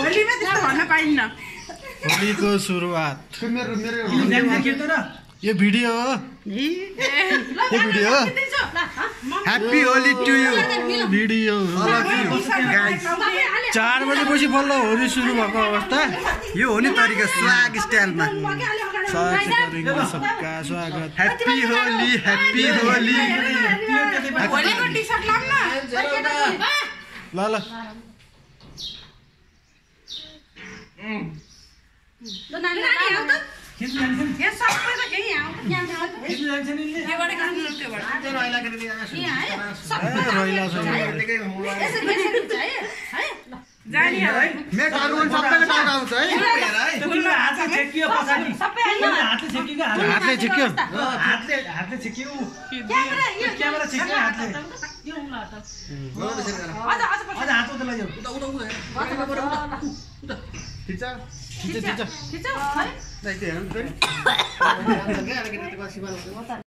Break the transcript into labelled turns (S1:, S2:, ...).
S1: होलीमा त्यस्तो भन्न पाइन्न
S2: होलीको सुरुवात यो भिडियो हो यो भिडियो हो happy Holi to you video 4 बजेपछि बल्ल होली सुरु भएको अवस्था
S3: यो हो नि तरिका स्वाग स्टाइलमा
S2: सबका स्वागत
S3: ह्याप्पी होली
S1: होलीको टी-सर्ट लाउन
S2: ल ल हातले छेक्यो
S3: खिच